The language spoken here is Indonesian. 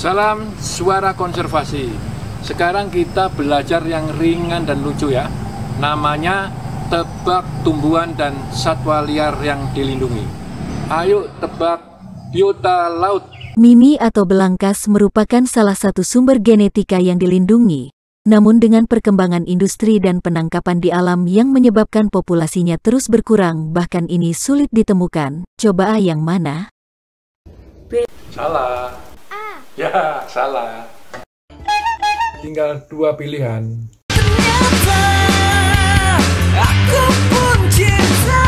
Salam suara konservasi. Sekarang kita belajar yang ringan dan lucu ya. Namanya tebak tumbuhan dan satwa liar yang dilindungi. Ayo tebak biota laut. Mimi atau belangkas merupakan salah satu sumber genetika yang dilindungi. Namun dengan perkembangan industri dan penangkapan di alam yang menyebabkan populasinya terus berkurang, bahkan ini sulit ditemukan. Coba yang mana? Salah. Ya, salah. Tinggal dua pilihan. Ternyata aku pun cinta.